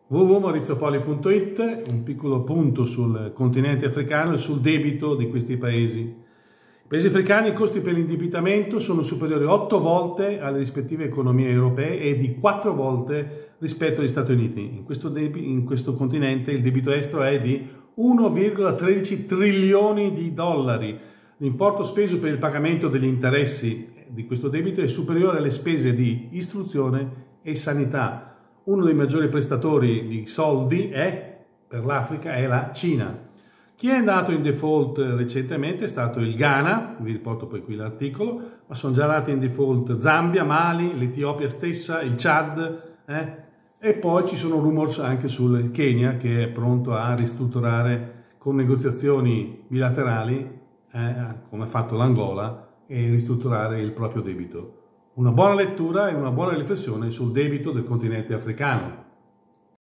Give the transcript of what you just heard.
www.maurizopoli.it, un piccolo punto sul continente africano e sul debito di questi paesi. I paesi africani, i costi per l'indebitamento sono superiori 8 volte alle rispettive economie europee e di 4 volte rispetto agli Stati Uniti. In questo continente il debito estero è di 1,13 trilioni di dollari. L'importo speso per il pagamento degli interessi di questo debito è superiore alle spese di istruzione e sanità. Uno dei maggiori prestatori di soldi per l'Africa è la Cina. Chi è andato in default recentemente è stato il Ghana, vi riporto poi qui l'articolo, ma sono già andati in default Zambia, Mali, l'Etiopia stessa, il Chad, e poi ci sono rumors anche sul Kenya che è pronto a ristrutturare con negoziazioni bilaterali, come ha fatto l'Angola, e ristrutturare il proprio debito. Una buona lettura e una buona riflessione sul debito del continente africano.